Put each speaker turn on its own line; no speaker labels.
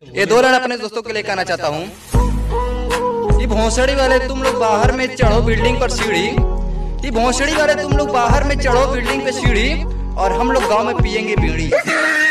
ये दो लाइन अपने दोस्तों के लिए कहना चाहता हूँ। ये भोसड़ी वाले तुम लोग बाहर में चढ़ो बिल्डिंग पर सीढ़ी, ये भोसड़ी वाले तुम लोग बाहर में चढ़ो बिल्डिंग पे सीढ़ी, और हम लोग गांव में पियेंगे बीड़ी।